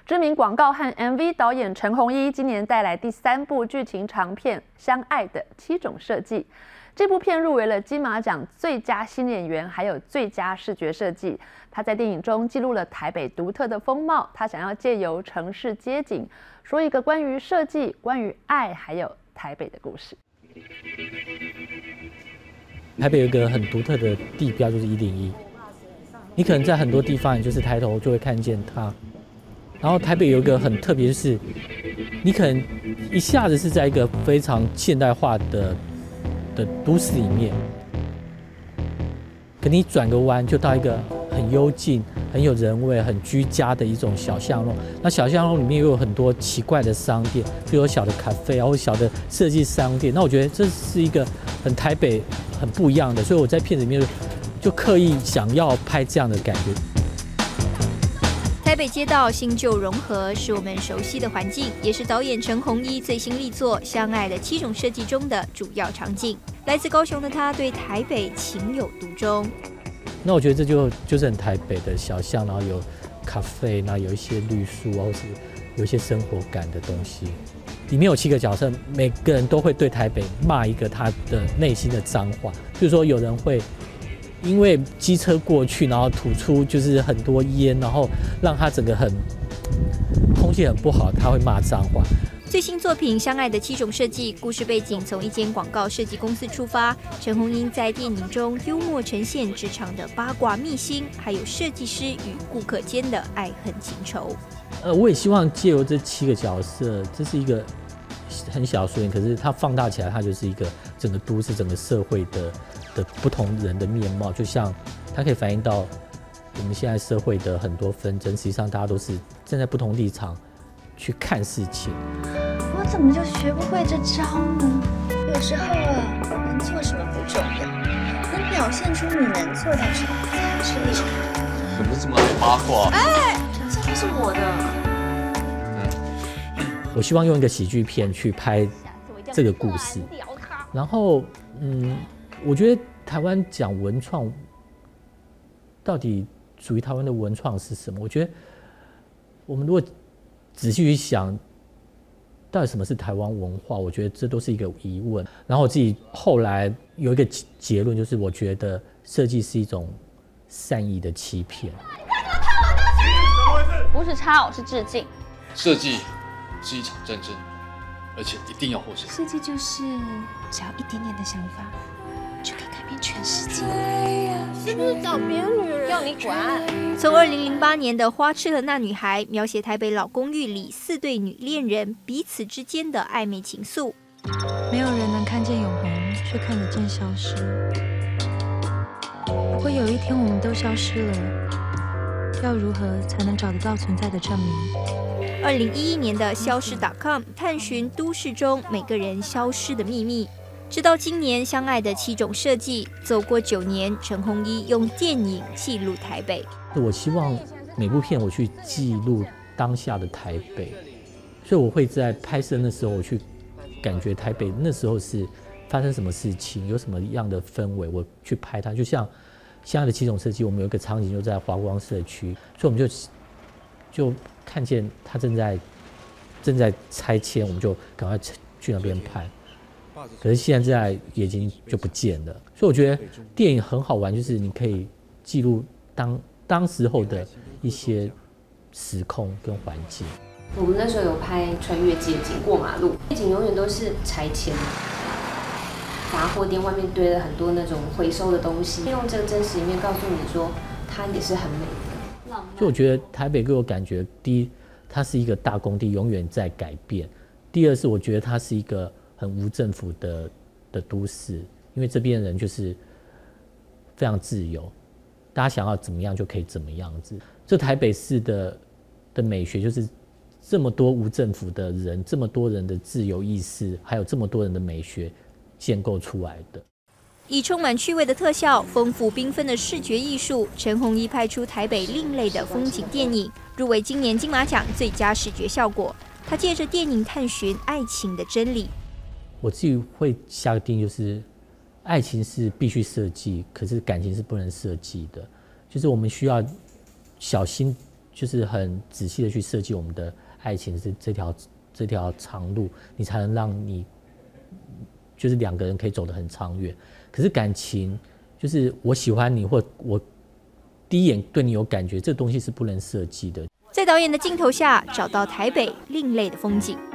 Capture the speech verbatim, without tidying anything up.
知名广告和 M V 导演陈鸿一今年带来第三部剧情长片《相爱的七种设计》。这部片入围了金马奖最佳新演员，还有最佳视觉设计。他在电影中记录了台北独特的风貌，他想要借由城市街景，说一个关于设计、关于爱，还有台北的故事。 台北有一个很独特的地标，就是一零一。你可能在很多地方，你就是抬头就会看见它。然后台北有一个很特别，就是你可能一下子是在一个非常现代化的的都市里面，可你转个弯就到一个很幽静、很有人味、很居家的一种小巷弄。那小巷弄里面又有很多奇怪的商店，比如有小的咖啡啊，或小的设计商店。那我觉得这是一个很台北、很不一样的，所以我在片子里面就刻意想要拍这样的感觉。 台北街道新旧融合是我们熟悉的环境，也是导演陈鸿一最新力作《相爱的七种设计》中的主要场景。来自高雄的他对台北情有独钟。 那我觉得这就就是很台北的小巷，然后有咖啡，然后有一些绿树啊，或是有一些生活感的东西。里面有七个角色，每个人都会对台北骂一个他的内心的脏话。比如说有人会因为机车过去，然后吐出就是很多烟，然后让他整个很空气很不好，他会骂脏话。 最新作品《相爱的七种设计》故事背景从一间广告设计公司出发，陈鸿英在电影中幽默呈现职场的八卦秘辛，还有设计师与顾客间的爱恨情仇。 呃，我也希望借由这七个角色，这是一个很小的缩影，可是它放大起来，它就是一个整个都市、整个社会的的不同人的面貌。就像它可以反映到我们现在社会的很多纷争，实际上大家都是站在不同立场去看事情。 我怎么就学不会这招呢？有时候啊，能做什么不重要，能表现出你能做到什么才是厉害。 怎么这么爱八卦？ 哎，这会是我的。 我希望用一个喜剧片去拍这个故事，然后，嗯，我觉得台湾讲文创，到底属于台湾的文创是什么？我觉得我们如果仔细去想，到底什么是台湾文化？我觉得这都是一个疑问。然后我自己后来有一个结论，就是我觉得设计是一种善意的欺骗。 不是插偶，是致敬。 设计是一场战争，而且一定要获胜。 设计就是只要一点点的想法，就可以改变全世界。 是不是找别的女人？要你管！ 从二零零八年的《花痴的那女孩》描写台北老公寓里四对女恋人彼此之间的暧昧情愫。 没有人能看见永恒，却看得见消失。如果有一天我们都消失了，要如何才能找得到存在的证明？ 二零一一年的消失 .com 探寻都市中每个人消失的秘密。直到今年相爱的七种设计，走过九年，陈鸿一用电影记录台北。 我希望每部片我去记录当下的台北，所以我会在拍摄那时候，我去感觉台北那时候是发生什么事情，有什么样的氛围，我去拍它。就像相爱的七种设计，我们有一个场景就在华光社区，所以我们就就看见它正在正在拆迁，我们就赶快去那边拍。可是现在已经就不见了，所以我觉得电影很好玩，就是你可以记录当当时候的一些时空跟环境。 我们那时候有拍穿越街景，过马路，街景永远都是拆迁，杂货店外面堆了很多那种回收的东西，用这个真实里面告诉你说，它也是很美的。 就我觉得台北给我感觉，第一，它是一个大工地，永远在改变；第二是我觉得它是一个很无政府的的都市，因为这边人就是非常自由，大家想要怎么样就可以怎么样子。这台北市的的美学就是这么多无政府的人，这么多人的自由意识，还有这么多人的美学建构出来的。 以充满趣味的特效、丰富缤纷的视觉艺术，陈鸿一拍出台北另类的风景电影，入围今年金马奖最佳视觉效果。他借着电影探寻爱情的真理。 我自己会下个定义，就是爱情是必须设计，可是感情是不能设计的。就是我们需要小心就是很仔细的去设计我们的爱情这这条这条长路，你才能让你就是两个人可以走得很长远。可是感情就是我喜欢你，或我第一眼对你有感觉，这东西是不能设计的。 在导演的镜头下，找到台北另类的风景。